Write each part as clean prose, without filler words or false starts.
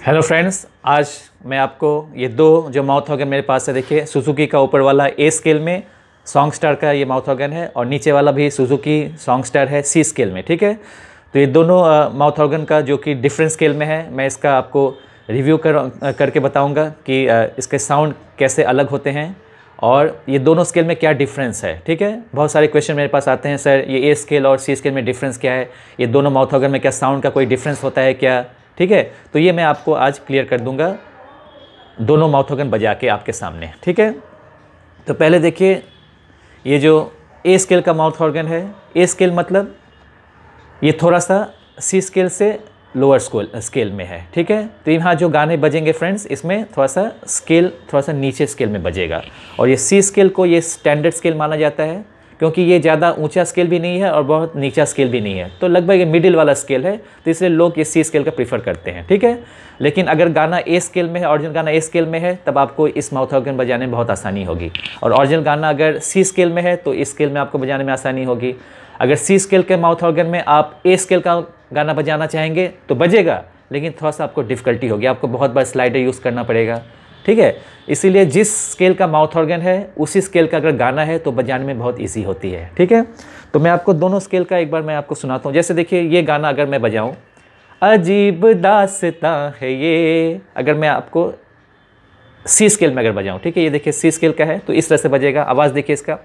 Hello friends, आज मैं आपको ये दो जो माउथ ऑर्गन मेरे पास है, देखिए सुजुकी का ऊपर वाला ए स्केल में सॉन्ग स्टार का ये माउथ ऑर्गन है और नीचे वाला भी सुजुकी सॉन्ग स्टार है सी स्केल में। ठीक है, तो ये दोनों माउथ ऑर्गन का जो कि डिफरेंट स्केल में है, मैं इसका आपको रिव्यू करके बताऊंगा कि इसके साउंड कैसे अलग होते हैं और ये दोनों स्केल में क्या डिफरेंस है। ठीक है, बहुत सारे क्वेश्चन मेरे पास आते हैं, सर ये ए स्केल और सी स्केल में डिफरेंस क्या है, ये दोनों माउथ ऑर्गन में क्या साउंड का कोई डिफरेंस होता है क्या। ठीक है, तो ये मैं आपको आज क्लियर कर दूंगा दोनों माउथ ऑर्गन बजा के आपके सामने। ठीक है, तो पहले देखिए ये जो ए स्केल का माउथ ऑर्गन है, ए स्केल मतलब ये थोड़ा सा सी स्केल से लोअर स्केल में है। ठीक है, तो यहाँ जो गाने बजेंगे फ्रेंड्स, इसमें थोड़ा सा स्केल थोड़ा सा नीचे स्केल में बजेगा और ये सी स्केल को ये स्टैंडर्ड स्केल माना जाता है क्योंकि ये ज़्यादा ऊंचा स्केल भी नहीं है और बहुत नीचा स्केल भी नहीं है, तो लगभग ये मिडिल वाला स्केल है, तो इसलिए लोग ये सी स्केल का प्रीफर करते हैं। ठीक है, लेकिन अगर गाना ए स्केल में है, ओरिजिनल गाना ए स्केल में है, तब आपको इस माउथ ऑर्गन बजाने में बहुत आसानी होगी। और ओरिजिनल गाना अगर सी स्केल में है तो इस स्केल में आपको बजाने में आसानी होगी। अगर सी स्केल के माउथ ऑर्गन में आप ए स्केल का गाना बजाना चाहेंगे तो बजेगा, लेकिन थोड़ा सा आपको डिफ़िकल्टी होगी, आपको बहुत बार स्लाइडर यूज़ करना पड़ेगा। ठीक है, इसीलिए जिस स्केल का माउथ ऑर्गन है उसी स्केल का अगर गाना है तो बजाने में बहुत इजी होती है। ठीक है, तो मैं आपको दोनों स्केल का एक बार मैं आपको सुनाता हूँ। जैसे देखिए ये गाना अगर मैं बजाऊँ, अजीब दास्तां है ये, अगर मैं आपको सी स्केल में अगर बजाऊँ, ठीक है, ये देखिए सी स्केल का है तो इस तरह से बजेगा। आवाज़ देखिए इसका,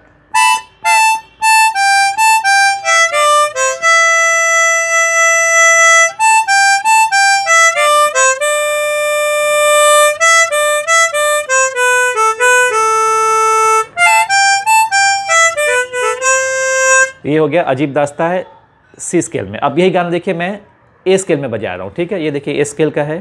ये हो गया अजीब दास्तां है सी स्केल में। अब यही गाना देखिए मैं ए स्केल में बजा रहा हूँ। ठीक है, ये देखिए ए स्केल का है,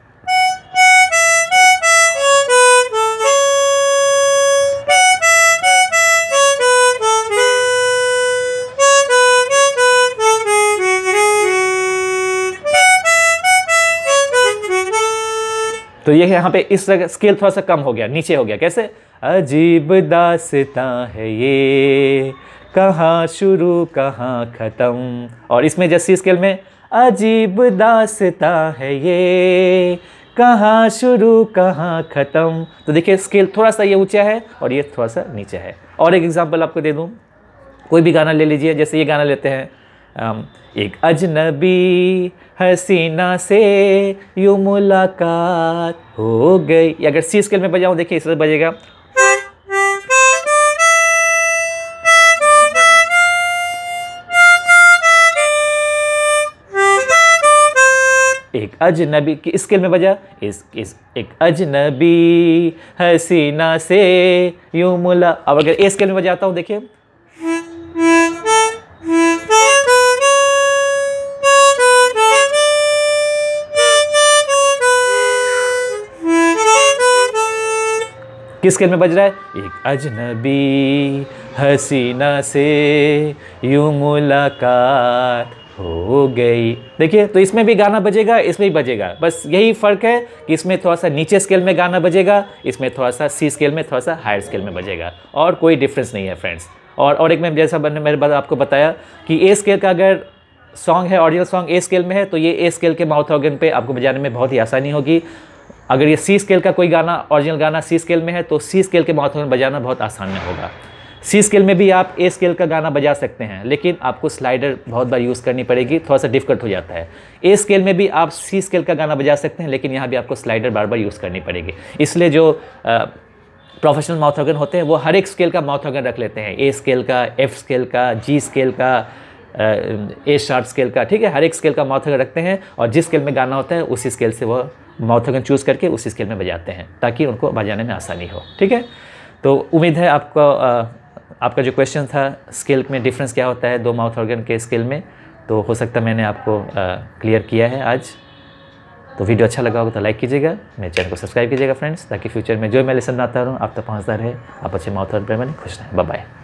तो ये यहाँ पे इस स्केल थोड़ा सा कम हो गया, नीचे हो गया। कैसे, अजीब दास्तां है ये, कहाँ शुरू कहाँ ख़त्म। और इसमें जैसे स्केल में अजीब दास्तां है ये, कहाँ शुरू कहाँ ख़त्म, तो देखिए स्केल थोड़ा सा ये ऊंचा है और ये थोड़ा सा नीचे है। और एक एग्जांपल आपको दे दूँ, कोई भी गाना ले लीजिए, जैसे ये गाना लेते हैं, एक अजनबी हसीना से यूं मुलाकात हो गई, अगर सी स्केल में बजाऊँ देखिए इस तरह बजेगा, एक अजनबी की स्केल में बजा, एक अजनबी हसीना से यूं मुला। अब अगर ए स्केल में बजाता हूँ देखिए, किस स्केल में बज रहा है, एक अजनबी हसीना से यूं मुलाकात हो गई। देखिए, तो इसमें भी गाना बजेगा, इसमें भी बजेगा, बस यही फ़र्क है कि इसमें थोड़ा सा नीचे स्केल में गाना बजेगा, इसमें थोड़ा सा सी स्केल में थोड़ा सा हायर स्केल में बजेगा, और कोई डिफरेंस नहीं है फ्रेंड्स। और एक मैं जैसा मैंने मेरे बाद आपको बताया कि ए स्केल का अगर सॉन्ग है, ओरिजिनल सॉन्ग ए स्केल में है, तो ये ए स्केल के माउथ ऑर्गन पे आपको बजाने में बहुत ही आसानी होगी। अगर ये सी स्केल का कोई गाना, ओरिजिनल गाना सी स्केल में है, तो सी स्केल के माउथ ऑर्गन बजाना बहुत आसान होगा। सी स्केल में भी आप ए स्केल का गाना बजा सकते हैं, लेकिन आपको स्लाइडर बहुत बार यूज़ करनी पड़ेगी, थोड़ा सा डिफिकल्ट हो जाता है। ए स्केल में भी आप सी स्केल का गाना बजा सकते हैं, लेकिन यहाँ भी आपको स्लाइडर बार बार यूज़ करनी पड़ेगी। इसलिए जो प्रोफेशनल माउथ ऑर्गन होते हैं वो हर एक स्केल का माउथ ऑर्गन रख लेते हैं, ए स्केल का, एफ स्केल का, जी स्केल का, ए शार्प स्केल का। ठीक है, हर एक स्केल का माउथ ऑर्गन रखते हैं और जिस स्केल में गाना होता है उसी स्केल से वो माउथ ऑर्गन चूज़ करके उसी स्केल में बजाते हैं ताकि उनको बजाने में आसानी हो। ठीक है, तो उम्मीद है आपका जो क्वेश्चन था स्केल में डिफरेंस क्या होता है दो माउथ ऑर्गन के स्केल में, तो हो सकता है मैंने आपको क्लियर किया है आज। तो वीडियो अच्छा लगा होगा तो लाइक कीजिएगा, मेरे चैनल को सब्सक्राइब कीजिएगा फ्रेंड्स, ताकि फ्यूचर में जो मैं लेसन आता रहूँ आप तक पहुँचता रहे। आप अच्छे माउथ ऑर्गन बने, खुश रहें। Bye bye.